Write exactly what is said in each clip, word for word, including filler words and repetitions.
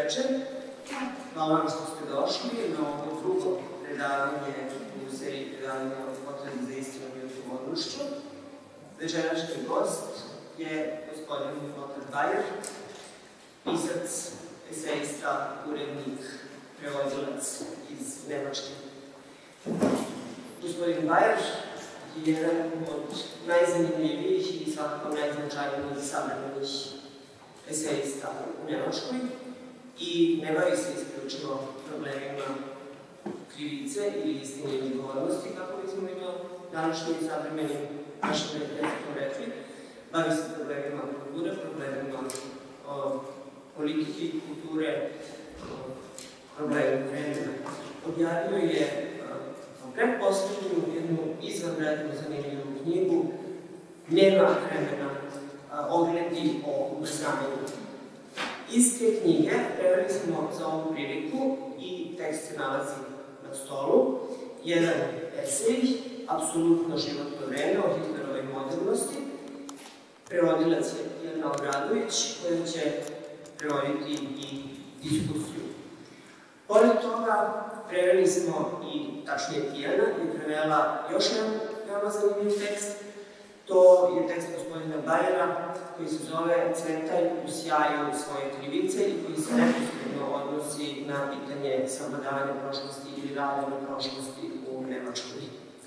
večer. Hvala vam što ste došli na ovo drugo predavanje u seriji predavanja o potrebi za istinom i odgovornošću. Večerašnji gost je gospodin Lothar Bayer, pisac, esejista, urednik, prevodilac iz Nemačke. Gospodin Bayer je jedan od najzanimljivijih i svakako najznačajnijih savremenih esejista u Nemačkoj i ne bavi se isključivo problemima krivice ili istine i odgovornosti, kako bismo mi to današnjim savremenim našim referentom rekli. Bavi se problemima kulture, problemima o, politike, kulture, o, problemima vremena. Objavio je pretposlednju jednu izvanrednu zanimljivu knjigu Nema vremena, ogledi o ubrzanju. Iz te knjige preveli smo za ovu priliku i tekst se nalazi na stolu. Jedan esej, apsolutno životno vreme o Hitlerovoj modernosti. Prevodilac je Jelena Obradović, koja će prevoditi i diskusiju. Pored toga, preveli smo i, tačnije Tijana, je prevela još jedan veoma zanimljiv tekst. To je tekst gospodina Bayera, koji se zove Cvetaj u sjaju svoje krivice i koji se neposredno odnosi na pitanje savladavanja prošlosti ili rada na prošlosti u Nemačkoj.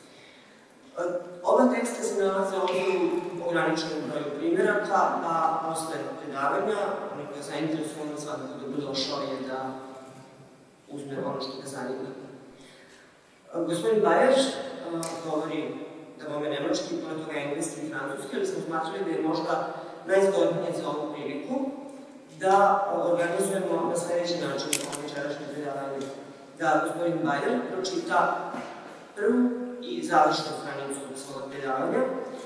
Ova teksta se nalaze ovdje u ograničenom broju primjeraka, a posle predavanja, onaj koji je zainteresovan, svakako dobrodošao je da uzme ono što ga zanima. Gospodin Bayer govori da vome nemački, pored toga engleski i francuski, ali smo smatrali da je možda najzgodnije za ovu priliku da organizujemo na sledeći način ovo večerašnje predavanje. Da gospodin Bayer pročita prvu i završnu stranicu svog predavanja,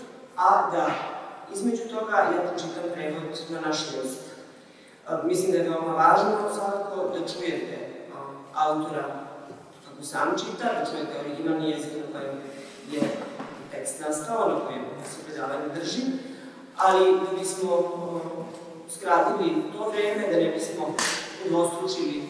a da između toga ja pročitam prevod na naš jezik. Mislim da je veoma važno svakako da čujete autora kako sam čita, da čujete originalni jezik na kojem je tekst nastao, na kojem se predavanje drži, ali da bismo skratili to vreme, da ne bismo udvostručili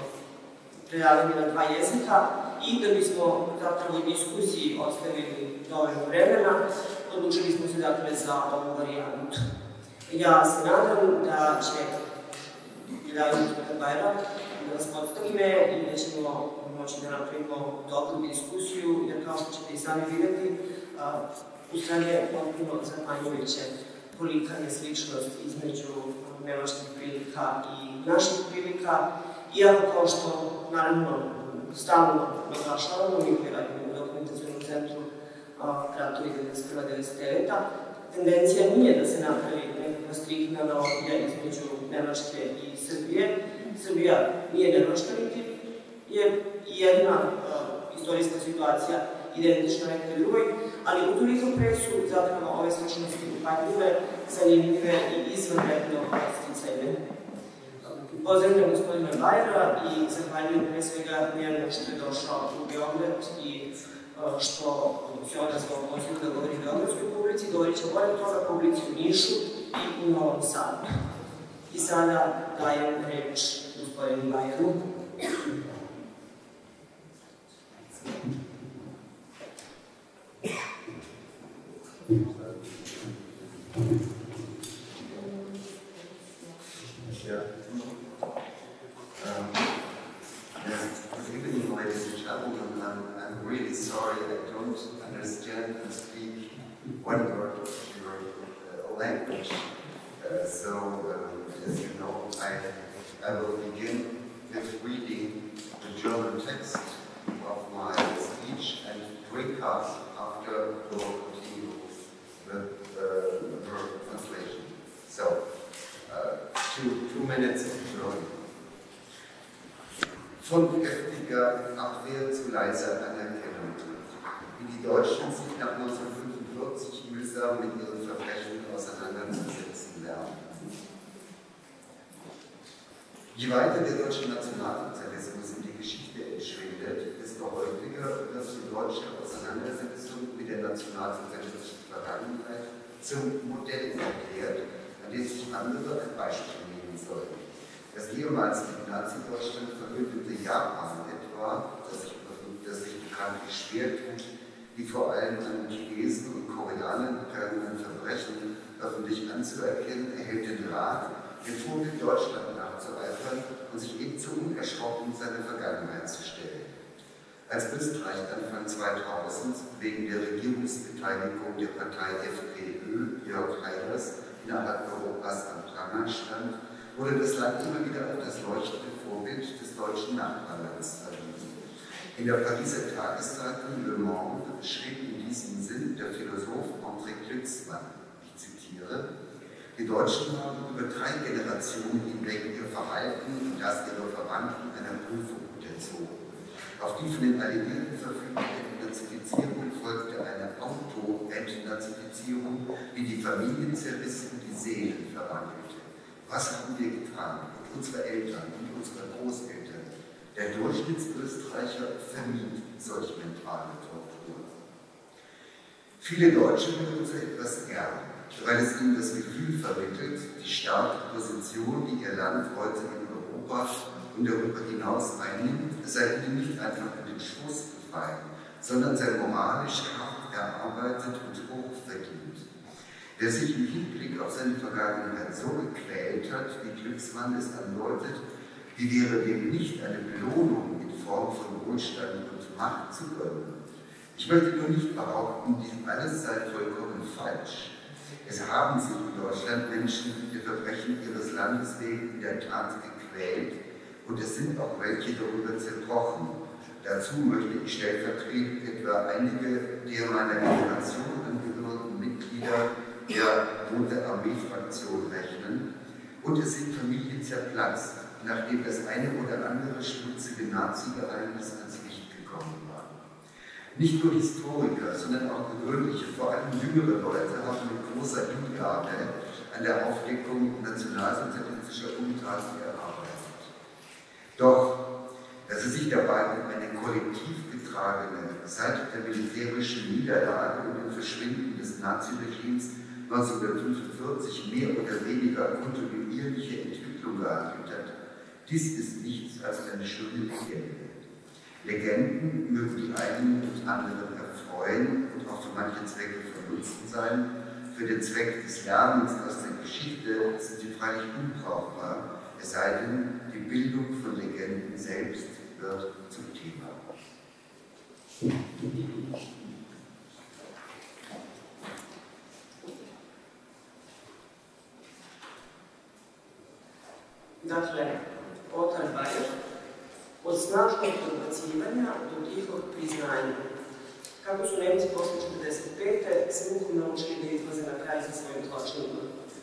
predavanje na dva jezika i da bismo zapravo u diskusiji ostavili dovoljno vremena, odlučili smo se dakle za ovu varijantu. Ja se nadam da će predavanje gospodina Bayera da vas podstavime i da ćemo moći da napravimo dobru diskusiju, jer kao što ćete i sami vidjeti, u stvari je potpuno zapanjujuće kolika je sličnost između nemačkih prilika i naših prilika, iako kao što, naravno, stalno naglašavamo, mi koji radimo u dokumentacionom centru Kratovi devedeset prva do devedeset deveta, tendencija nije da se napravi nekakva striktna analogija između Nemačke i Srbije. Srbija nije Nemačka, niti je jedna istorijska situacija identična nekoj drugoj, ali utoliko pre su zapravo ove sličnosti upadljive, zanimljive i izvanredno sticajne. Pozdravljam gospodina Bayera i zahvaljujem pre svega njemu što je došao u Beograd i što se odazvao pozivu da govori beogradskoj publici, govorit će pored toga publici u Nišu i u Novom Sadu. I sada dajem reč gospodinu Bayeru. Yeah. Um, yeah. Good evening, ladies and gentlemen. I'm, I'm really sorry I don't understand and speak one word of your uh, language. Uh, so, um, as you know, I, I will begin with reading the German text of my speech and drink up after we will continue with uh, her translation. So, uh, two, two minutes of German. Von heftiger Abwehr zu leiser Anerkennung. Wie die Deutschen sich nach neunzehnhundertfünfundvierzig mühsam mit ihren Verbrechen auseinanderzusetzen lernen. Je weiter der deutsche Nationalsozialismus in die Geschichte entschwindet, desto häufiger wird die deutsche Auseinandersetzung mit der nationalsozialistischen Vergangenheit zum Modell erklärt, an dem sich andere ein Beispiel nehmen sollten. Das ehemalige ehemals mit Nazi-Deutschland verbündete Japan etwa, das sich, das sich bekanntlich schwer tut, die vor allem an Chinesen und Koreanern begangenen Verbrechen öffentlich anzuerkennen, erhält den Rat, dem Vorbild Deutschland nachzueifern und sich ebenso unerschrocken seine Vergangenheit zu stellen. Als Österreich Anfang zweitausend wegen der Regierungsbeteiligung der Partei F P Ö Jörg Haiders innerhalb Europas am Pranger stand, wurde das Land immer wieder auf das leuchtende Vorbild des deutschen Nachbarlands verwiesen. In der Pariser Tageszeitung Le Monde schrieb in diesem Sinn der Philosoph André Glücksmann, ich zitiere, die Deutschen haben über drei Generationen hinweg ihr Verhalten und das ihrer Verwandten einer Prüfung unterzogen. Auf die von den Alliierten verfügte Entnazifizierung folgte eine Auto-Entnazifizierung, die die Familien zerriss und die Seelen verwandelte. Was haben wir getan? Und unsere Eltern und unsere Großeltern? Der Durchschnittsösterreicher vermied solch mentale Tortur. Viele Deutsche mögen so etwas gern, weil es ihnen das Gefühl vermittelt, die starke Position, die ihr Land heute in Europa und darüber hinaus einnimmt, sei ihnen nicht einfach in den Schoß gefallen, sondern sei moralisch hart erarbeitet und hoch verdient. Wer sich im Hinblick auf seine Vergangenheit so gequält hat, wie Glücksmann es andeutet, wie wäre dem nicht eine Belohnung in Form von Wohlstand und Macht zu gönnen? Ich möchte nur nicht behaupten, dies alles sei vollkommen falsch. Es haben sich in Deutschland Menschen der Verbrechen ihres Landes wegen in der Tat gequält und es sind auch welche darüber zerbrochen. Dazu möchte ich stellvertretend etwa einige der meiner Generation angehörigen Mitglieder der Rote Armee-Fraktion rechnen und es sind Familien zerplatzt, nachdem das eine oder andere schmutzige Nazi-Geheimnis ans Licht gekommen war. Nicht nur Historiker, sondern auch gewöhnliche, vor allem jüngere Leute haben mit großer Hingabe an der Aufdeckung nationalsozialistischer Untaten gearbeitet. Doch, dass es sich dabei um eine kollektiv getragene, seit der militärischen Niederlage und dem Verschwinden des Naziregimes neunzehnhundertfünfundvierzig mehr oder weniger kontinuierliche Entwicklung gehandelt hat, dies ist nichts als eine schöne Legende. Legenden mögen die einen und anderen erfreuen und auch für manche Zwecke von Nutzen sein. Für den Zweck des Lernens aus der Geschichte sind sie freilich unbrauchbar, es sei denn, die Bildung von Legenden selbst wird zum Thema. Dakle, otarbaje od snažnog odbacivanja do tihog priznanja. Kako su Nemci posle četrdeset pete se mukom naučili da izlaze na kraj sa svojim zločinima.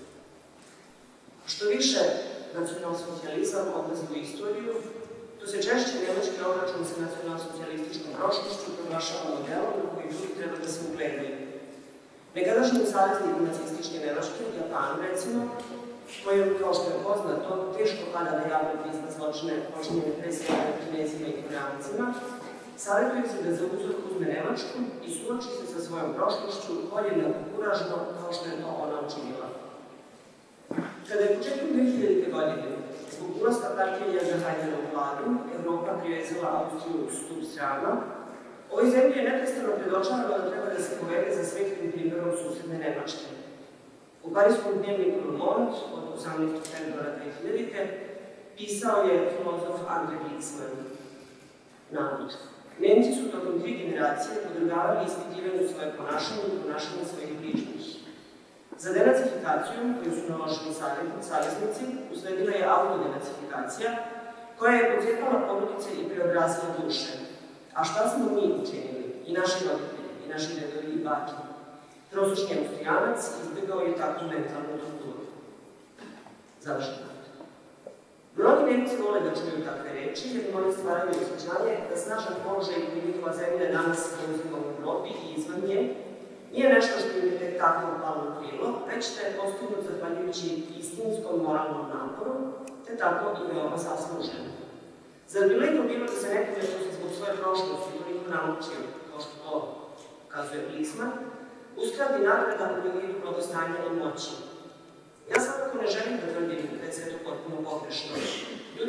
Što više nacionalsocijalizam odlazi u istoriju, to se češće nemački obračun sa nacionalsocijalističkom prošlošću proglašava modelom na koji drugi treba da se ugledaju. Nekadašnjim saveznikom nacističke Nemačke, Japanu recimo, kojem, kao što je poznato, teško pada da javno prizna zločine počinjene pre svega Kinezima i Koreancima, savjetuje se da za uzor uzme Nemačku i suoči se sa svojom prošlošću podjednako kuražno kao što je to ona učinila. Kada je početkom dve hiljadite godine zbog ulaska partije Jezda Hajdera u vladu, Evropa privezala Austriju u stup srama, ovoj zemlji je neprestano predočavano da treba da se povede za svetlim primjerom susedne Nemačke. U parijskom dnevniku Le Monde od osamnaestog februara dve hiljadite pisao je filozof André Glücksmann. Navod. Nemci su tokom tri generacije podvrgavali ispitivanju svoje ponašanje i ponašanje svojih bližnjih. Za denacifikaciju, koju su naložili saveznici, usledila je autodenacifikacija, koja je podsjetala porodice i preobrazila duše. A šta smo mi učinili? I naši roditelji, i naši dedovi i baki. Prosječni Austrijanac izbjegao je takvu mentalnu torturu. Završen. Mnogi Nemci vole da čuju takve reči, jer im one stvaraju osjećanje da snažan položaj koji njihova zemlja danas preuzima u Evropi i izvan nje nije nešto što im je tek tako upalo u krilo, već da je postignut zahvaljujući istinskom moralnom naporu, te tako i veoma zasluženo. Zar bilo je to bilo da se nekome što se zbog svoje prošlosti toliko naučio, kao što to kazuje Glücksmann, uskrati nagrada u vidu blagostanja i moći? Ja svakako ne želim da tvrdim da je sve to potpuno pogrešno. Ljudi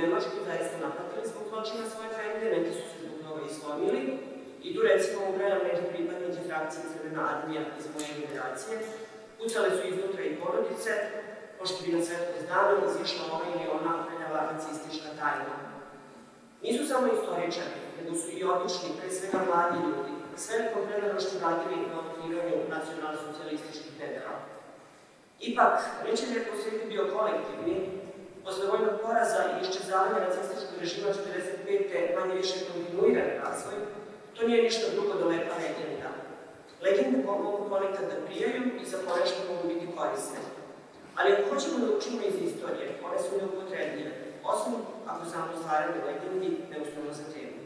Njemačkoj zaista naplatili zbog zločina svoje femde, neki su se zbog toga islomili. I tu recimo ubrajam neke pripadnike frakcije Crvena armija iz moje generacije. Pucale su iznutra i porodice, pošto bi na svetlost dana izišla ova ili ona prljava nacistička tajna. Nisu samo istoričari, nego su i obični, pre svega mladi ljudi, s velikom predanošću radili na otkrivanju nacionalno-socijalističkih nedela. Ipak, neće je posljedi bio kolektivni, posle vojnog poraza i iščezavanja nacističkog režima četrdeset pete manje više kontinuiran razvoj, to nije ništa drugo do lepa legenda. Legende mogu ponekad da prijaju i za ponešto mogu biti korisne. Ali ako hoćemo da učimo iz istorije, one su neupotrebljive, osim ako samo stvaraju legendi neuslovno za temu.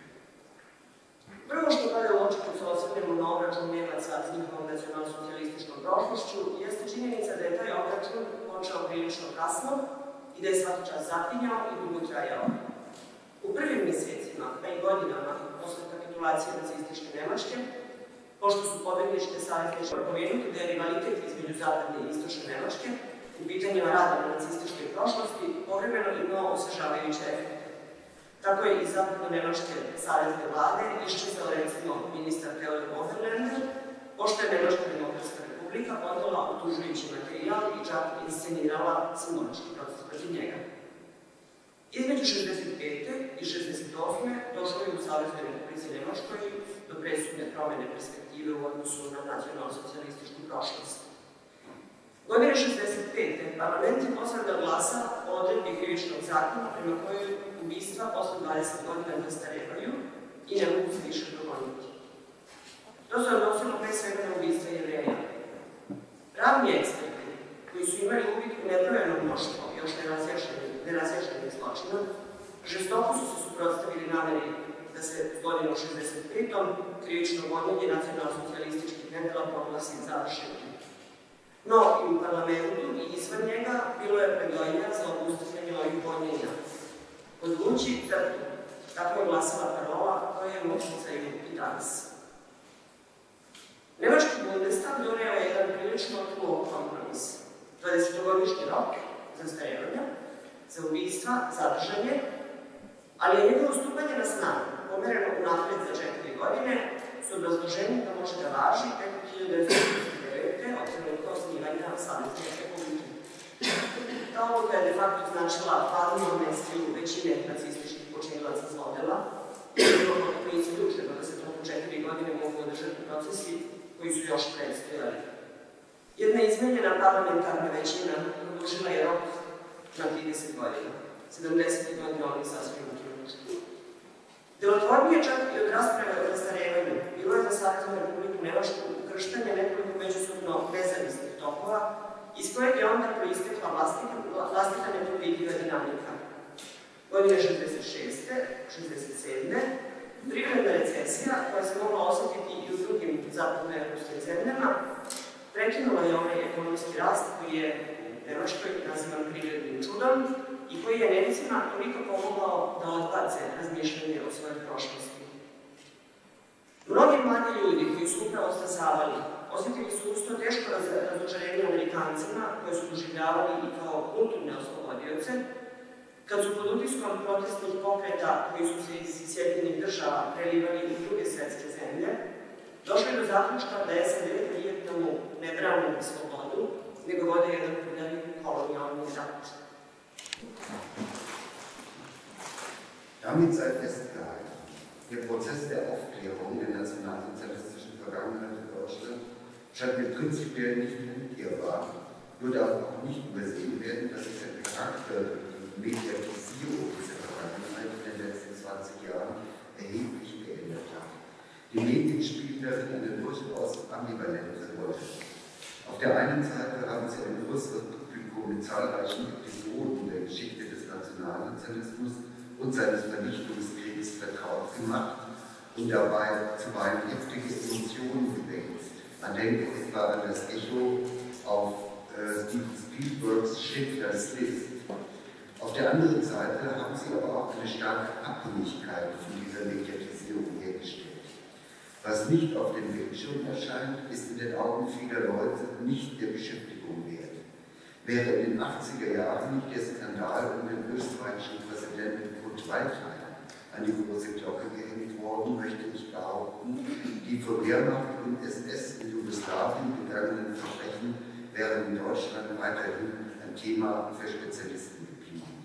Prvo što pada u oči kad se osvrnemo na obračun Nemaca s njihovom nacionalno-socijalističkom prošlošću jeste činjenica da je taj obračun počeo prilično kasno i da je svaki čas zapinjao i dugo trajao. U prvim mjesecima, pa i godinama, posle kapitulacije nacističke Nemačke, pošto su pobedničke savezničke pomenuti da je rivalitet između zapadne i istočne Nemačke u pitanjima rada na nacističke prošlosti povremeno imao osvežavajuće efekte. Tako je iz zapadno-nemačke savezne vlade iščezao recimo ministar Theodor Oberländer, pošto je Nemačka demokratska republika podala optužujući materijal i čak inscenirala simbolički proces protiv njega. Između šezdeset pete i šezdeset osme došlo je u Saveznoj republici Nemačkoj do presudne promene perspektive u odnosu na nacionalno-socijalističku prošlost. Godine šezdeset pete parlament je poslao da glasa o odredbi krivičnog zakona prema kojoj ubistva posle dvadeset godina zastarevaju i ne mogu se više progoniti. To se odnosilo pre svega na ubistva Jevreja. Pravni eksperti, koji su imali uvid u nebrojeno mnoštvo još nerazjašnjenih zločina, žestoko su se suprotstavili nameri da se s godinom šezdeset petom krivično gonjenje nacionalno-socijalističkih nedela proglasi završenim. No, i u parlamentu i izvan njega bilo je predojenja za obustavljanje ovih gonjenja. Podvući crtu, tako je glasila parola koja je moćnicaju i danas. Nemački Bundestag doneo je jedan prilično tlo kompromis. dvadesetogodišnji rok zastarevanja, za ubistva, zadržanje, ali je njegovo stupanje na snagu pomereno unapred za četiri godine s obrazloženjem da može da važi preko hiljadu devetsto trideset devete od trenutka osnivanja Savezne republike. Ta odluka je de facto značila padnu amnestiju većine nacističkih počinilaca zlodela, koji su ključeno da se tokom četiri godine mogu održati procesi koji su još predstojali. Jedna izmenjena parlamentarna većina produžila je rok na trideset godina, sedamdeset godina onih sasvim ukinuti. Delotvornije čak i od rasprave o zastarevanju bilo je za Saveznu republiku Nemačku ukrštanje nekoliko međusobno nezavisnih tokova, iz kojeg je onda proistekla vlastita nepredvidljiva dinamika. Godine šezdeset šeste šezdeset sedme privredna recesija, koja se mogla osetiti i u drugim zapadnoevropskim zemljama, prekinula je onaj ekonomski rast koji je u Nemačkoj nazivan privrednim čudom i koji je Nemcima toliko pomogao da odbace razmišljanje o svojoj prošlosti. Mnogi mladi ljudi koji su upravo stasavali osjetili su usto teško razočarenje Amerikancima koje su doživljavali i kao kulturne oslobodioce, kad su pod utiskom protestnih pokreta koji su se iz Sjedinjenih država prelivali u druge svetske zemlje, došli do zaključka da S A D i Vijetnamu ne brane slobodu, nego vode jedan prljavi kolonijalni rat. Damit sei festgehalten, der Prozess der Aufklärung der nationalsozialistischen Vergangenheit in Deutschland scheint mir prinzipiell nicht umkehrbar, nur darf auch nicht übersehen werden, dass sich der Charakter und Mediatisierung dieser Vergangenheit in den letzten zwanzig Jahren erheblich geändert hat. Die Medien spielen darin eine durchaus ambivalente Rolle. Auf der einen Seite haben sie ein größeres Publikum mit zahlreichen Episoden der Geschichte des Nationalsozialismus und seines Vernichtungskriegs vertraut gemacht und dabei zuweilen heftige Emotionen geweckt. Man denke etwa an das Echo auf äh, Steven Spielbergs Schindlers List. Auf der anderen Seite haben sie aber auch eine starke Abhängigkeit von dieser Mediatisierung hergestellt. Was nicht auf dem Bildschirm erscheint, ist in den Augen vieler Leute nicht der Beschäftigung wert. Wäre in den achtziger Jahren nicht der Skandal um den österreichischen Präsidenten Schweigheit an die große Glocke gehängt worden, möchte ich behaupten, die von Wehrmacht und S S in Jugoslawien begangenen Verbrechen wären in Deutschland weiterhin ein Thema für Spezialisten geblieben.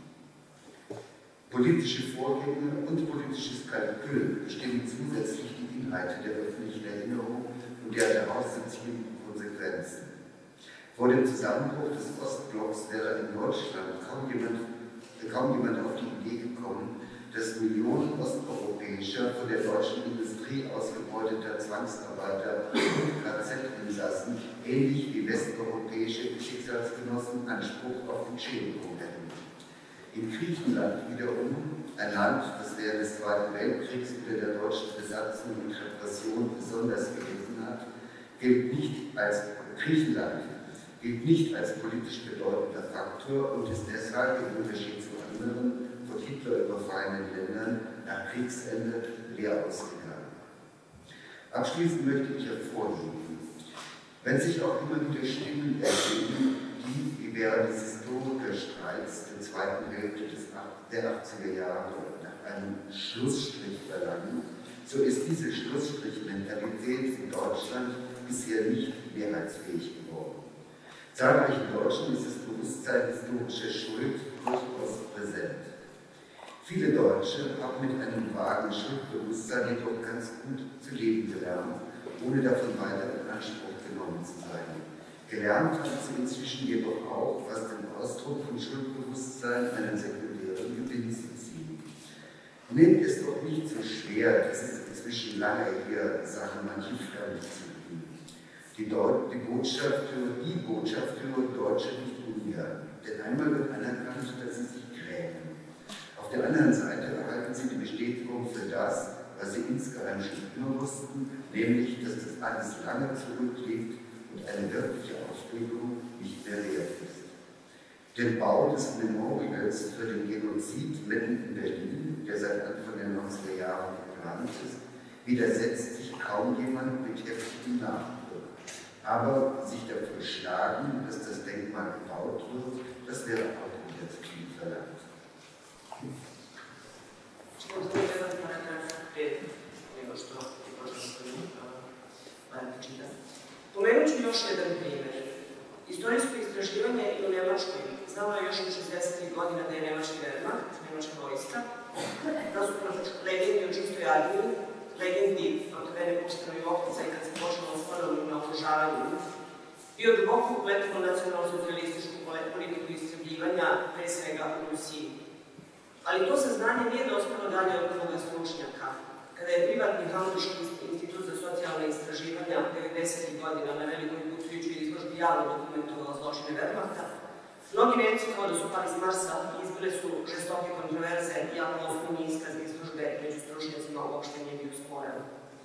Politische Vorgänge und politisches Kalkül bestimmen zusätzlich die Inhalte der öffentlichen Erinnerung und der daraus zu ziehenden Konsequenzen. Vor dem Zusammenbruch des Ostblocks wäre in Deutschland kaum jemand, kaum jemand auf die Idee gekommen, dass Millionen osteuropäischer, von der deutschen Industrie ausgebeuteter Zwangsarbeiter und K Z-Insassen, ähnlich wie westeuropäische Schicksalsgenossen, Anspruch auf Entschädigung hätten. In Griechenland wiederum, ein Land, das während des Zweiten Weltkriegs unter der deutschen Besatzung und Repression besonders gelitten hat, gilt nicht als Griechenland gilt nicht als politisch bedeutender Faktor und ist deshalb im Unterschied zu anderen von Hitler überfallenen Ländern nach Kriegsende leer ausgegangen. Abschließend möchte ich hervorheben, wenn sich auch immer wieder Stimmen ergeben, die, wie während des Historikerstreits der zweiten Hälfte des der achtziger Jahre nach einem Schlussstrich verlangen, so ist diese Schlussstrich-Mentalität in Deutschland bisher nicht mehrheitsfähig geworden. Zahlreichen Deutschen ist das Bewusstsein historischer Schuld durchaus präsent. Viele Deutsche haben mit einem vagen Schuldbewusstsein jedoch ganz gut zu leben gelernt, ohne davon weiter in Anspruch genommen zu sein. Gelernt haben sie inzwischen jedoch auch, was den Ausdruck von Schuldbewusstsein einen sekundären Gewinn zu ziehen. Nehmt es doch nicht so schwer, das ist inzwischen lange hier Sache manchen fremd zu tun. Die, Deut die Botschaft für die Botschaft für Deutsche nicht ungern, denn einmal wird anerkannt, dass sie sich grämen. Auf der anderen Seite erhalten sie die Bestätigung für das, was sie insgeheim schon immer wussten, nämlich, dass das alles lange zurückliegt und eine wirkliche Aufregung nicht mehr wert ist. Den Bau des Memorials für den Genozid mitten in Berlin, der seit Anfang der neunziger Jahre geplant ist, widersetzt sich kaum jemand mit heftigem Nachdruck. Aber sich dafür schlagen, dass das Denkmal gebaut wird, das wäre auch wieder zu viel verlangt. Pomenut ću još jedan primjer. Istorijsko istraživanje i u Nemačkoj znalo je još od šezdesetih godina da je nemački Wehrmacht, nemačka vojska, nasuprot legendi o čistoj armiji, legendi od mene pušteno i oklica i kad se počelo s ponovnim naoružavanjem, bio duboko upletan u nacionalno-socijalističku politiku istrebljivanja, pre svega u Rusiji. Ali to saznanje nije dospelo dalje od druga stručnjaka. Kada je privatni Hamburški institut za socijalne istraživanja devedesetih godina na velikoj putujućoj izložbi javno dokumentovao zločine Wehrmachta, mnogi Nemci kao da su pali s Marsa i izbile su žestoke kontroverze, iako osnovni iskaz izložbe među stručnjacima uopšte nije bio sporan.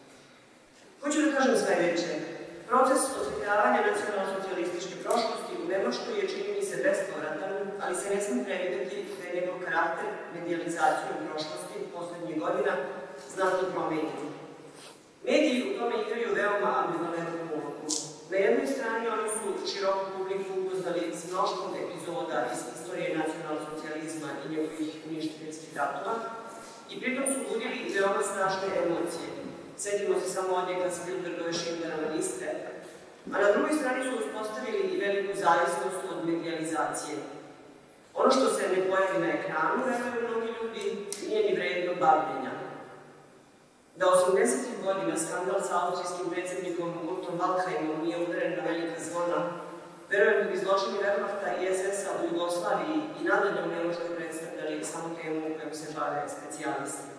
Hoću da kažem sledeće. Proces osvetljavanja nacionalno-socijalističke prošlosti u Nemačkoj je, čini mi se, bespovratan, ali se ne sme prevideti da je njegov karakter medijalizacijom prošlosti poslednjih godina znatno promenjen. Mediji u tome igraju veoma ambivalentnu ulogu. Na jednoj strani oni su široku publiku upoznali s mnoštvom epizoda iz istorije nacionalsocijalizma i njegovih uništiteljskih ratova i pritom su budili veoma snažne emocije. Setimo se samo odjeka Spielbergove Schindlerove liste, a na drugoj strani su uspostavili i veliku zavisnost od medijalizacije. Ono što se ne pojavi na ekranu, veruju mnogi ljudi, nije ni vredno bavljenja. Da osamdesetih godina skandal sa austrijskim predsjednikom Kurtom Waldheimom nije udaren na velika zvona, verujem da bi zločini Wehrmachta i S S-a u Jugoslaviji i nadalje u Nemačkoj predstavljali samo temu kojom se bave specijalisti.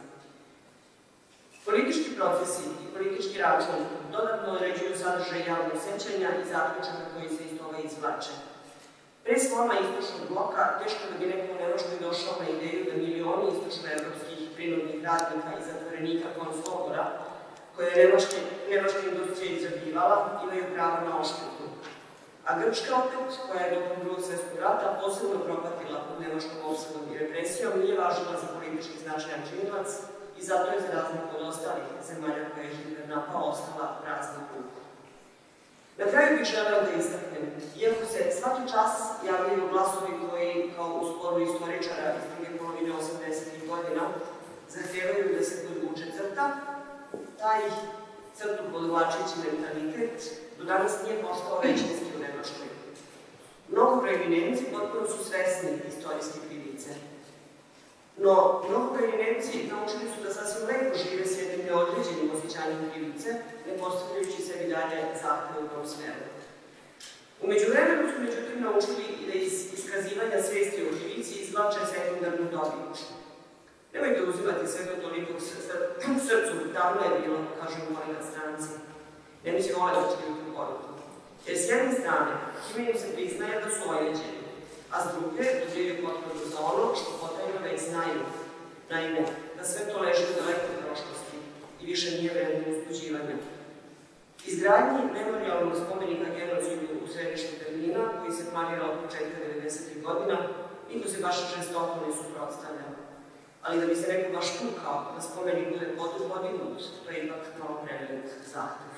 Politički procesi i politički račun dodatno određuju sadržaj javnog sećanja i zaključaka koji se iz toga izvlače. Pre sloma istočnog bloka, teško da bi neko u Nemačkoj došao na ideju da milioni istočno-evropskih prinudnih radnika i zatvorenika konclogora, koje je nemačka industrija izrabljivala, imaju pravo na odštetu. A Grčka opet, koja je tokom Drugog svjetskog rata posebno propatila pod nemačkom opsadom i represijom, nije važila za politički značajan činilac i zato je za razliku od ostalih zemalja koje je Hitler napao ostala prazna ruku. Na kraju bih želeo da istaknem, iako se svaki čas javljaju glasovi koji, kao u sporu istoričara iz druge polovine osamdesetih godina, zahtevaju da se podvuče crta, taj crtu podvlačeći mentalitet do danas nije postao većinski u Nemačkoj. Mnogobrojni Nemci potpuno su svesni istorijske krivice. No, mnogobrojni Nemci naučili su da sasvim lepo žive s jednim neodređenim osjećanjem krivice, ne postavljajući sebi dalje zahteve u tom smeru. U međuvremenu su međutim naučili i da iz iskazivanja svesti o krivici izvlače sekundarnu dobit. Nemojte uzimati svega toliko srcu, davno je bilo, kažu ponekad stranci. Nemci vole da čuju tu poruku. Jer s jedne strane, time im se priznaje da su ojeđeni, a s druge dobijaju potvrdu za ono što potajno već znaju. Naime, da sve to leži u dalekoj prošlosti i više nije vredno uzbuđivanja. Izgradnji memorijalnog spomenika genocidu u središtu Berlina, koji se planira od početka devedesetih godina, niko se baš žestoko ne suprotstavlja. Ali da bi se neko baš tukao da spomenik bude podignut, to je ipak malo prevelik zahtev.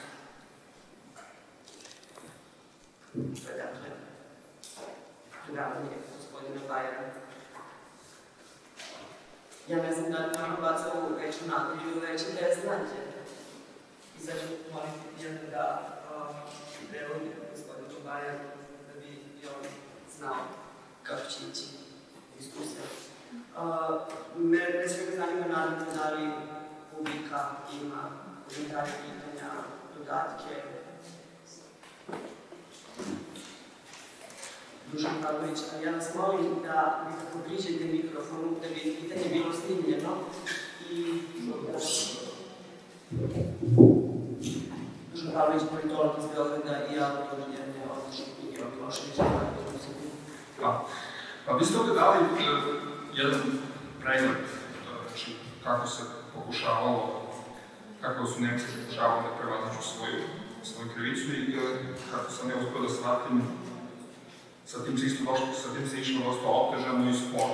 To je dakle predavanje gospodina Bajera. Ja ne znam da li tamo baca u veću nadu ili veće beznađe. I sad ću moliti Dijana da prevodi gospodinu Bajeru da bi i on znao kako će ići diskusija. Mene pre svega zanima naravno da li publika ima komentare, pitanja, dodatke. Dušan Pavlović, ja vas molim da nekako priđete mikrofonu, da bi pitanje bilo snimljeno i Dušan Pavlović, politolog iz Beograda i autor jedne odlične knjige o Miloševiću. Hvala. Pa vi ste ovdje dali jedan pregled, znači kako se pokušavalo, kako su Nemci pokušavali da prevaziđu svoju krivicu i kako sam ja uspio da shvatim, sa tim se isto došlo, sa tim se išlo dosta otežano i sporo.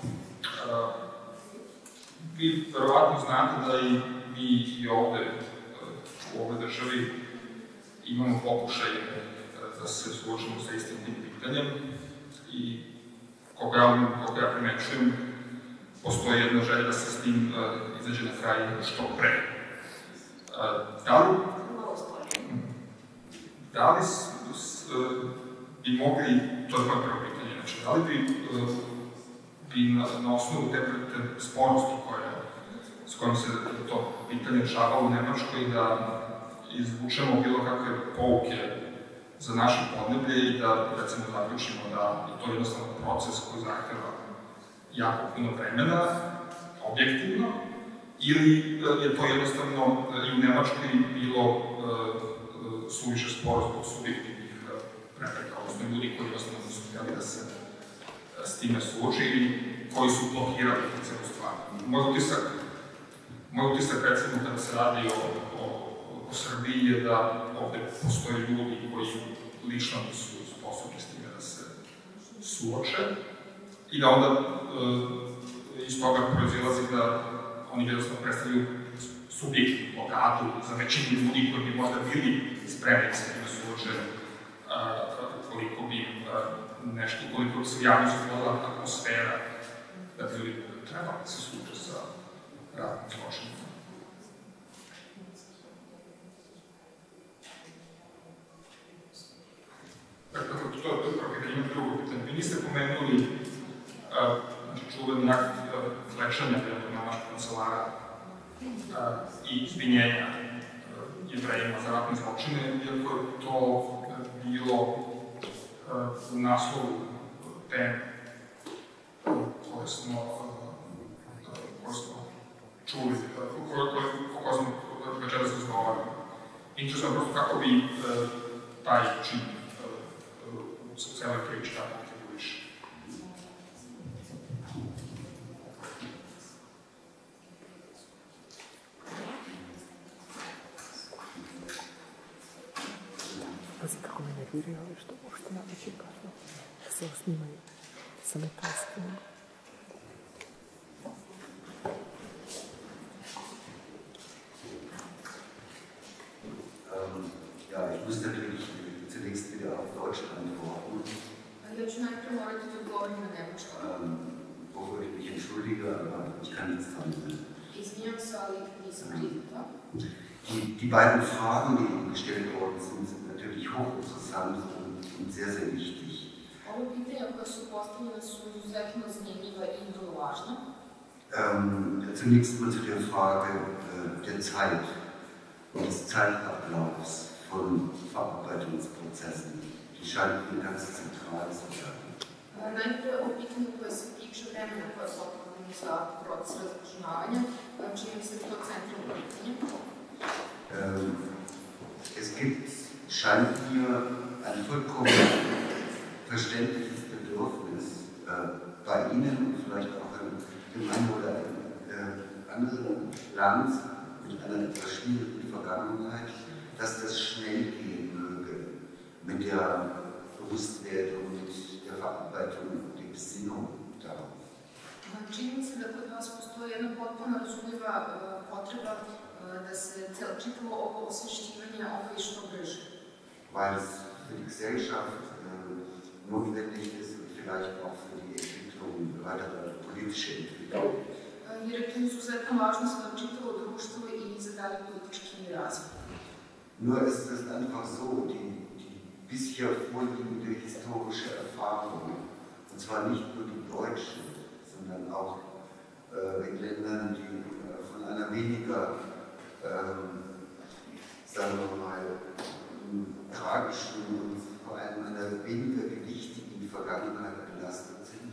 Vi verovatno znate da i mi i ovde u ovoj državi imamo pokušaj da se suočimo sa istim tim pitanjem i koliko ja primećujem, postoji jedna želja da se s tim izađe na kraj što pre. Da li bi mogli, to je moje prvo pitanje, znači da li bi na osnovu te sporosti s kojom se to pitanje rešavalo u Nemačkoj da izvučemo bilo kakve pouke za naše podneblje i da, recimo, zaključimo da je to jednostavno proces koji zahteva jako puno vremena, objektivno, ili je to jednostavno i u Nemačkoj bilo suviše sporo zbog subjektivnih prepreka, odnosno ljudi koji jednostavno nisu htjeli da se s time suoči ili koji su blokirali celu stvar. Moj utisak, moj utisak, recimo, kada se radi o Srbiji je da ovde postoje ljudi koji lično nisu sposobni s time da se suoče i da onda iz toga proizilazi da oni jednostavno predstavljaju subjektivnu blokadu za većinu ljudi koji bi možda bili spremni se time suoče koliko bi nešto, koliko bi se javno zavodila atmosfera da bi ljudi trebali da se suoče sa ratnim zločinima. Dakle, to je prvo pitanje, imam drugo pitanje. Vi niste pomenuli čuveni akt flečanja nemačkog kancelara i izvinjenja Jevrejima za ratne zločine, iako je to bilo u naslovu teme koje smo čuli, o kojoj smo večeras razgovarali. Interesujem prosto kako bi taj čin u celoj priči tako kontribuiše. Pazi kako me nerviraju ove što uopšte naviće kako da se osnimaju sa metalskim. Ja, ich muss natürlich entschuldige, aber ich kann nichts dran tun. Die, die beiden Fragen, die gestellt worden sind, sind natürlich hochinteressant und, und sehr, sehr wichtig. Ähm, zunächst mal zu der Frage äh, der Zeit und des Zeitablaufs von Verarbeitungsprozessen. Die scheint mir ganz zentral zu werden. Най-напред опитваме да се тича време, на което отговорим за процес разпознавания, че не са в центъра опитвания. Es gibt, scheint mir, ein vollkommen verständliches Bedürfnis äh, bei Ihnen und vielleicht auch in, in einem oder äh, anderen Land mit einer etwas schwierigen Vergangenheit, dass das schnell gehen möge mit der Bewusstwerdung, mit der Verarbeitung und der Besinnung darauf. Čini se da kod vas postoji jedna potpuno razumljiva potreba da se čitavo ovo osvešćivanje objavi što brže. Weil es für die Gesellschaft äh, notwendig ist und vielleicht auch für die Entwicklung, weitere politische Entwicklung. Jer je to izuzetno važno za čitavo društvo i za dalje politički razvoj. Nur ist es einfach so, die, die bisher vorliegende historische Erfahrung, und zwar nicht nur die deutsche, sondern auch äh, in Ländern, die äh, von einer weniger, ähm, sagen wir mal, tragischen und vor allem einer weniger gewichtigen Vergangenheit belastet sind.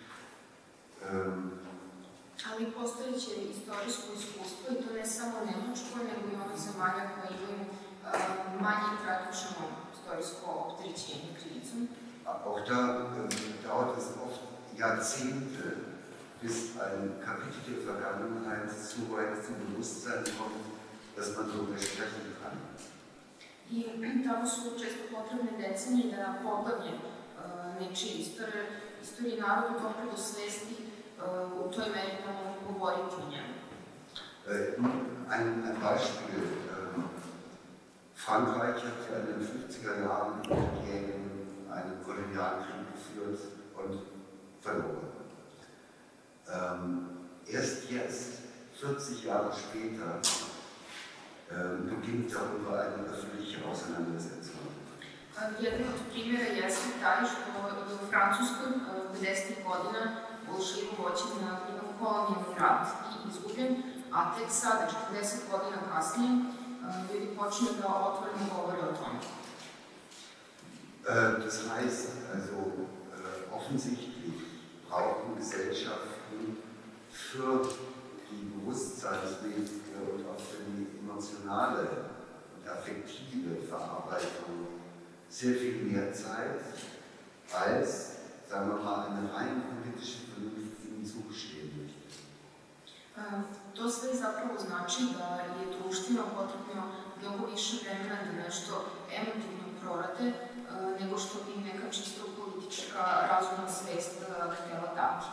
Ähm, Ali postojeće istorijsko iskustvo, i to ne samo Nemačko, nego i onih zemalja koje imaju manje tragično istorijsko opterećenje krivicom. Auch da äh, dauert es oft Jahrzehnte, bis ein Kapitel der Vergangenheit so weit zum Bewusstsein kommt, dass man darüber sprechen kann. I tamo su često potrebne decenije da poglavlje nečije istorije, istorije narodu dođe do svesti u toj meri da mogu govoriti o njemu. Ein, ein Beispiel. Äh, Frankreich hat ja in den fünfziger Jahren in einen Kolonialkrieg geführt und verloren. Ähm, erst jetzt, vierzig Jahre später, äh, beginnt darüber eine öffentliche Auseinandersetzung. Jedan od primjera jeste taj što je u Francuskoj pedesetih godina Bolševi vođeni na jedan kolonijalni rat i izgubljen, a tek sada, četrdeset godina kasnije, ljudi počinju da otvoreno govore o tome. Das heißt also, offensichtlich brauchen Gesellschaften für die bewusstseinsmäßige und auch für die emotionale und affektive Verarbeitung sehr viel mehr Zeit, als, sagen wir mal, eine rein politische Vernunft ihnen zugestehen möchte. To sve zapravo znači da je društvima potrebno mnogo više vremena da nešto emotivno prorade, nego što bi neka čisto politička razumna svest htjela dati.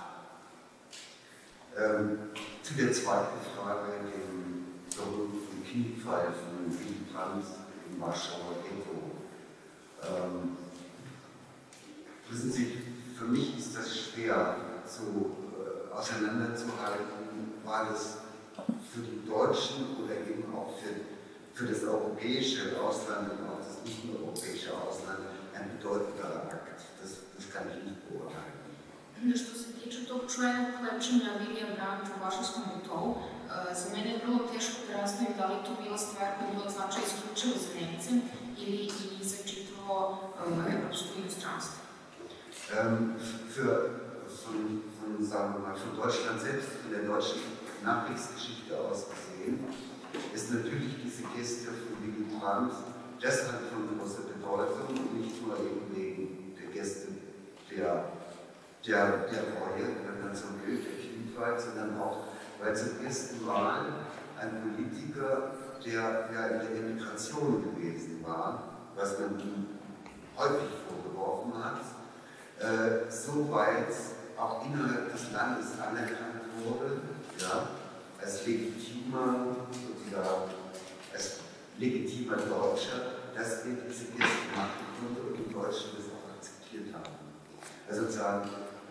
Ähm, zu der zweiten Frage, dem berühmten Kniefall von Willy Brandt im Warschauer Ghetto. Ähm, wissen Sie, für mich ist das schwer zu, äh, auseinanderzuhalten, weil es für die Deutschen oder eben auch für, für das europäische Ausland und auch das nicht-europäische Ausland ein bedeutender Akt. Das, das kann ich nicht beurteilen. Što se tiče tog čuvenog hlebčenja Vilija Brandta u Varšavskom getovu, za mene je vrlo teško da razumem da li to bila stvar koja je bila značaj isključivo za Nemce ili i za čitavo evropsko inostranstvo. Ähm, für, von, von, sagen wir mal, von Deutschland selbst, von der deutschen Nachkriegsgeschichte aus gesehen, ist natürlich diese Geste von Willy Brandt deshalb von großer Bedeutung und nicht nur eben wegen der Geste der, der, der Reue, wenn man so will, der Kniefall, sondern auch, weil zum ersten Mal ein Politiker, der ja in der Emigration gewesen war, was man ihm häufig vorgeworfen hat, äh, so weit auch innerhalb des Landes anerkannt wurde, ja, als legitimer, sozusagen, als legitimer Deutscher, dass wir diese Geste machen konnten und die Deutschen das auch akzeptiert haben. Also sozusagen,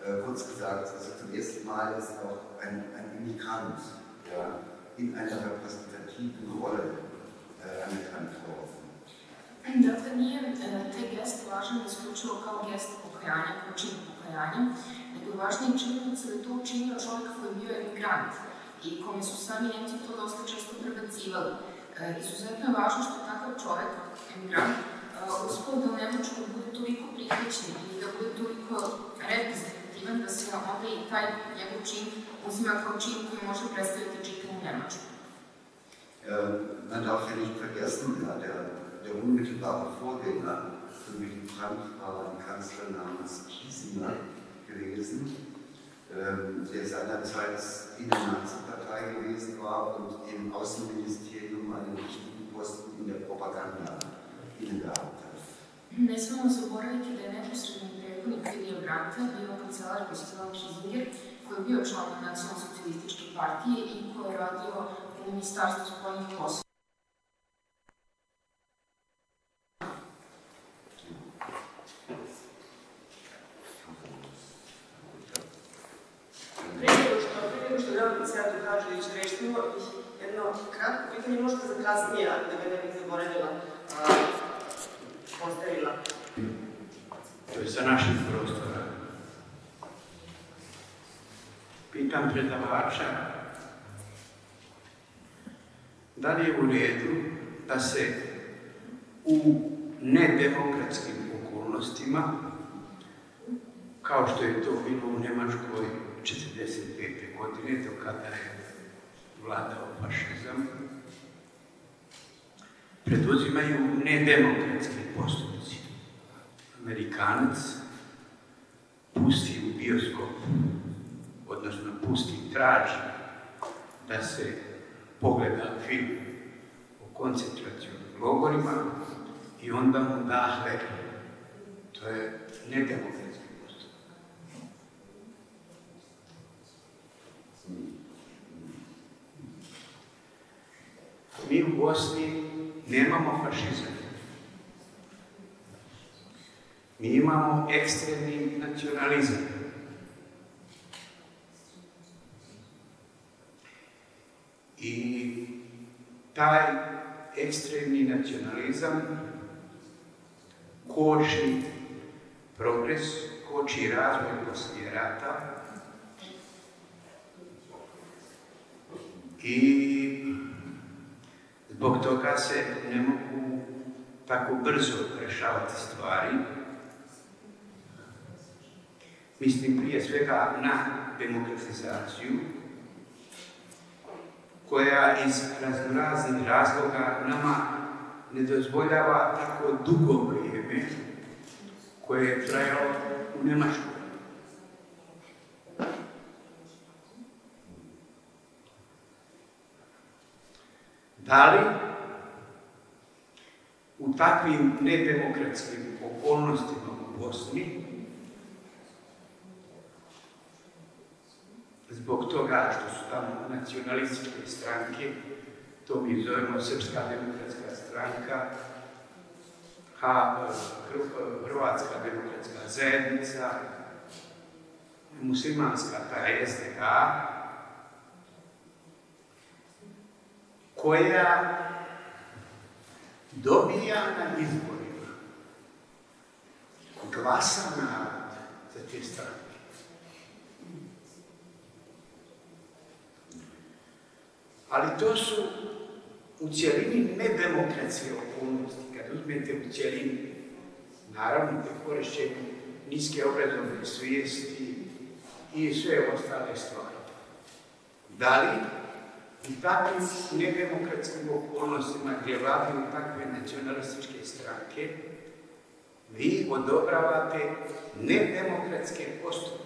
Äh, kurz gesagt, also zum ersten Mal ist auch ein, ein Immigrant ja, in einer repräsentativen Rolle äh, anerkannt worden. Dakle, nije taj gest važan isključivo kao gest pokajanja, kao čin pokajanja, nego je važna i činjenica da je to učinio čovjek koji je bio emigrant i kome su sami Nemci to dosta često prebacivali. Izuzetno je važno što takav čovjek, emigrant, uspio da u Nemačku bude toliko prihvaćen i da bude toliko reprezentativan da se onda i taj njegov čin uzima kao čin koji može predstaviti čitavu Nemačku. Man darf ja nicht vergessen, ja, der, der unmittelbare Vorgänger für Willy Brandt war ein Kanzler namens Kiesinger gewesen, ähm, der seinerzeit in der Nazi-Partei gewesen war und im Außenministerium einen wichtigen Posten in der Propaganda innegehabt hat. Ne smemo zaboraviti da je neposredni prethodnik Vilija Brandta bio kancelar koji se zvao Kiesinger, koji je bio član Nacionalsocijalističke partije i koji je radio u Ministarstvu spoljnih poslova. Jedno kratko pitanje, možda za kasnije, da ga ne bih zaboravila, postavila. To je sa naših prostora. Pitam predavača, da li je u redu da se u nedemokratskim okolnostima, kao što je to bilo u Nemačkoj četrdeset pete godine, do kada je vladao fašizam, preduzimaju nedemokratski postupci. Amerikanac pusti u bioskop, odnosno pusti traži da se pogleda film o koncentracionim logorima i onda mu da hleb. To je nedemokratski postupak. Mi u Bosni nemamo fašizam. Mi imamo ekstremni nacionalizam. I taj ekstremni nacionalizam koči progres, koči razvoj poslije rata i zbog toga se ne mogu tako brzo rešavati stvari. Mislim prije svega na demokratizaciju, koja iz raznoraznih razloga nama ne dozvoljava tako dugo vrijeme koje je trajalo u Nemačkoj. Da li u takvim nedemokratskim okolnostima u Bosni, zbog toga što su tamo nacionalističke stranke, to mi zovemo Srpska demokratska stranka, Hrvatska demokratska zajednica, muslimanska ta S D K, koja dobija na izborima, glasa narod za te stranke. Ali to su u cijelini nedemokratske okolnosti. Kad uzmete u cijelini, naravno te korišćenje niske obrazovne svijesti i sve ostale stvari. Da li u takvim nedemokratskim okolnostima gdje vladaju takve nacionalističke stranke, vi odobravate nedemokratske postupke?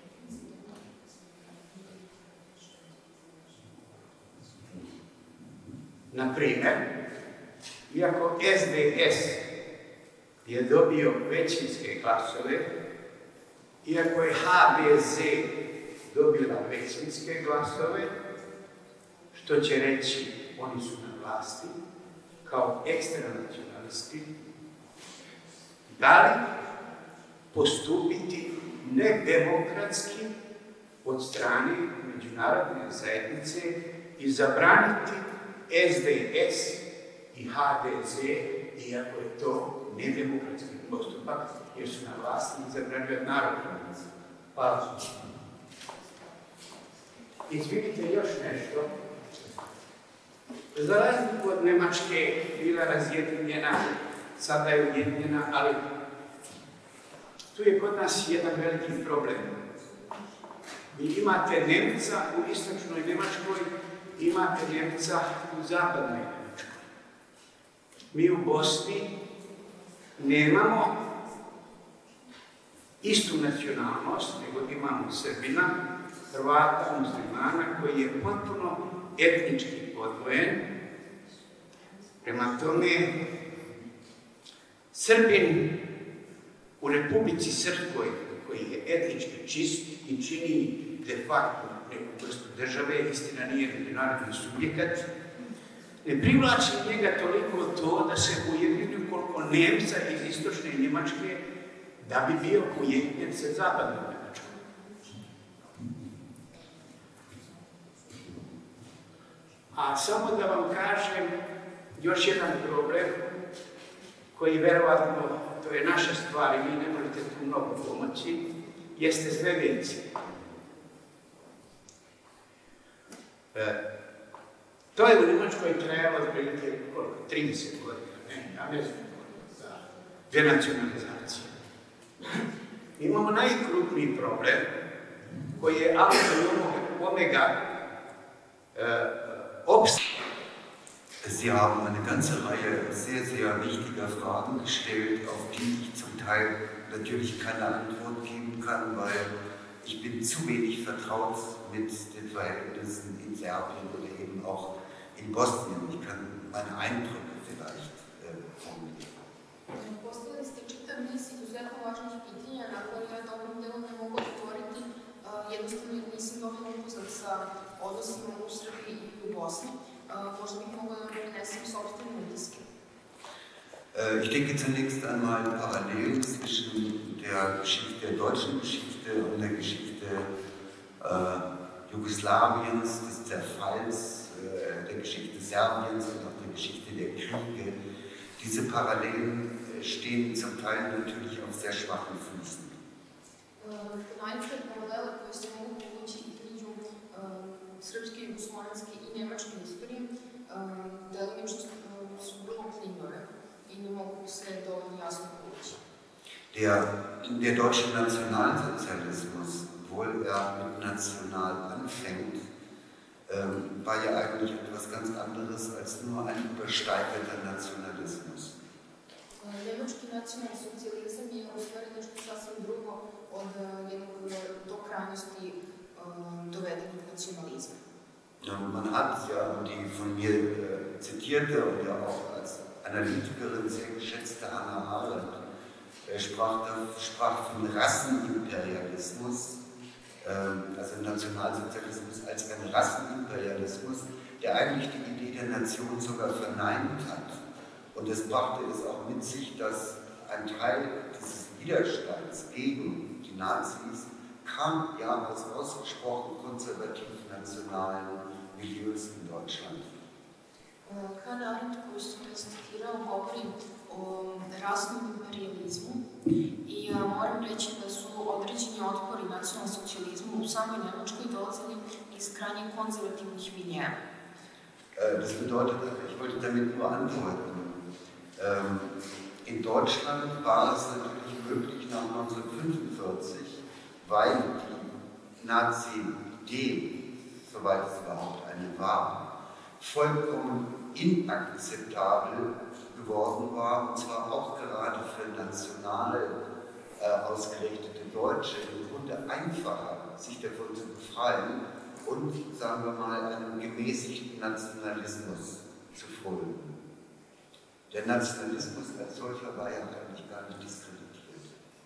Na primjer, iako S D S je dobio većinske glasove, iako je H D Z dobila većinske glasove, što će reći oni su na vlasti, kao ekstranacionalisti, da li postupiti nedemokratski od strane međunarodne zajednice i zabraniti S D S i H D Z, iako je to nedemokratski postupak, jer su na vlasti izabrani od naroda. Hvala. Izvinite još nešto. Za razliku od Nemačke bila razjedinjena, sada je ujedinjena, ali tu je kod nas jedan veliki problem. Vi imate Nemca u istočnoj Nemačkoj, imate Nemca u zapadnoj Nemačkoj. Mi u Bosni nemamo istu nacionalnost, nego imamo Srbina, Hrvata, muslimana, koji je potpuno etnički odvojen. Prema tome, Srbin u Republici Srpskoj, koji je etnički čist i čini de facto neku vrstu države, istina nije međunarodni subjekat, ne privlači njega toliko to da se ujedini koliko Nemca iz istočne Njemačke da bi bio ujedinjen sa zapadnom Njemačkom. A samo da vam kažem još jedan problem koji verovatno, to je naša stvar i vi ne možete tu mnogo pomoći, jeste sljedeći. E, to je u Njemačkoj trajalo otprilike koliko? trideset godina, ne, ja ne znam za denacionalizaciju. Imamo najkrupniji problem koji je alfa i omega e, Sie haben eine ganze Reihe sehr, sehr wichtiger Fragen gestellt, auf die ich zum Teil natürlich keine Antwort geben kann, weil ich bin zu wenig vertraut mit den Verhältnissen in Serbien oder eben auch in Bosnien. Ich kann meine Eindrücke vielleicht äh, formulieren. Postavili ste čitav niz izuzetno važnih pitanja na koje ja dobrim delom ne mogu odgovoriti, jednostavno jer nisam dovoljno upoznat sa odnosima u Srbiji i u Bosni. Možda bih mogla da prenesem sopstvene utiske. Ich denke zunächst einmal Parallelen zwischen der Geschichte, der deutschen Geschichte und der Geschichte äh, Jugoslawiens, des Zerfalls, äh, der Geschichte Serbiens und auch der Geschichte der Kriege. Diese Parallelen stehen zum Teil natürlich auf sehr schwachen Füßen. Najprej paralele koje se mogu povući između srpske, jugoslovenske i njemačke istorije delimično su vrlo klimave i ne mogu se dovoljno jasno povući. Der, der deutsche Nationalsozialismus, obwohl er mit national anfängt, ähm, war ja eigentlich etwas ganz anderes als nur ein übersteigerter Nationalismus. Njemački nacionalni socijalizam je u stvari nešto sasvim drugo od jednog do krajnosti dovedenog nacionalizma. Man hat ja die von mir äh, zitierte und ja auch als Analytikerin sehr geschätzte Hannah Arendt äh, sprach, sprach von Rassenimperialismus, äh, also Nationalsozialismus als ein Rassenimperialismus, der eigentlich die Idee der Nation sogar verneint hat. Und es brachte es auch mit sich, dass ein Teil dieses Widerstands gegen die Nazis kam ja aus ausgesprochen konservativ-nationalen Milieus in Deutschland. Hannah Arendt, koju sam citirao, govori o rasnom imperializmu i moram reći da su određeni otpori nacionalnom socijalizmu u samoj Njemačkoj dolazili iz krajnje konzervativnih miljeja. Das bedeutet, ich wollte damit nur andeuten, ähm, in Deutschland war es natürlich möglich nach neunzehnhundertfünfundvierzig, weil die Nazi-Idee, soweit es überhaupt eine war, vollkommen inakzeptabel geworden war, und zwar auch gerade für national äh, ausgerichtete Deutsche im Grunde einfacher, sich davon zu befreien und, sagen wir mal, einem gemäßigten Nationalismus zu folgen. Der Nationalismus als solcher war ja eigentlich gar nicht diskreditiert.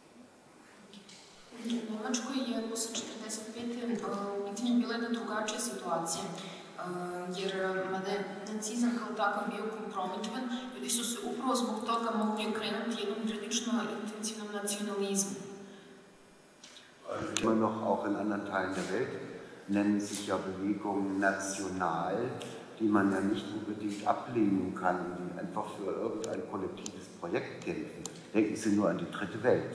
U Njemačkoj je posle četrdeset pete u pitanju bila jedna drugačija situacija, jer mada je nacizam kao takav bio kompromitovan, ljudi su se upravo zbog toga mogli okrenuti jednom prilično intenzivnom nacionalizmu. Immer noch auch in anderen Teilen der Welt nennen sich ja Bewegungen national, die man ja nicht unbedingt ablehnen kann, die einfach für irgendein kollektives Projekt kämpfen. Denken Sie nur an die dritte Welt.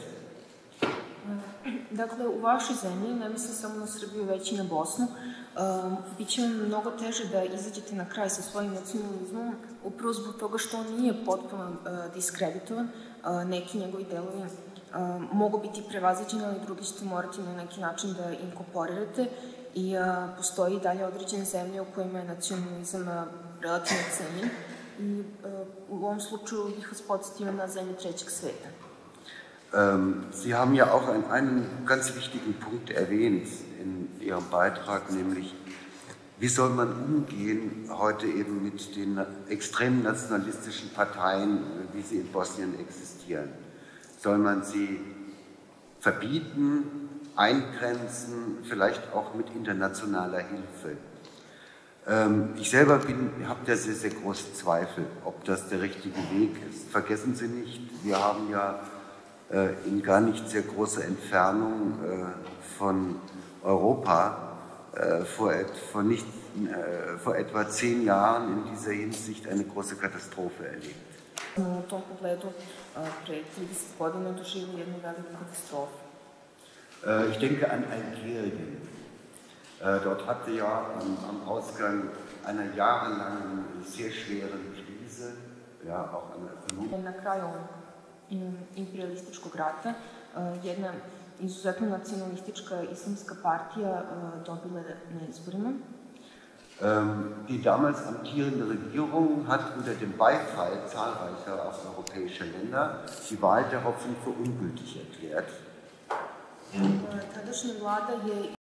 Dakle, u vašoj zemlji, ne mislim samo na Srbiju, već i na Bosnu, um, bit će mnogo teže da izađete na kraj sa svojim nacionalizmom, upravo zbog toga što on nije potpuno uh, diskreditovan, uh, neki njegovi delovi uh, mogu biti prevaziđeni, ali drugi ćete morati na neki način da inkorporirate i uh, postoji dalje određene zemlje u kojima je nacionalizam uh, relativno cenjen i uh, u ovom slučaju bih vas podsjetila na zemlje trećeg sveta. Ähm, Sie haben ja auch einen, einen ganz wichtigen Punkt erwähnt in Ihrem Beitrag, nämlich wie soll man umgehen heute eben mit den extrem nationalistischen Parteien, wie sie in Bosnien existieren. Soll man sie verbieten, eingrenzen, vielleicht auch mit internationaler Hilfe? Ähm, ich selber habe da sehr, sehr große Zweifel, ob das der richtige Weg ist. Vergessen Sie nicht, wir haben ja in gar nicht sehr großer Entfernung äh, von Europa äh, vor, et, vor, nicht, äh, vor etwa zehn Jahren in dieser Hinsicht eine große Katastrophe erlebt. U tom pogledu pre trideset godina doživio jednu veliku katastrofu. Ich denke an Algerien. Dort hatte ja am, am Ausgang einer jahrelangen, sehr schweren Krise, ja, auch einer Vermut- Na kraju imperialističkog rata, jedna izuzetno nacionalistička islamska partija dobila na izborima. Die damals amtierende Regierung hat unter dem Beifall zahlreicher osteuropäischer Länder die Wahl daraufhin für ungültig erklärt. Tadašnja vlada je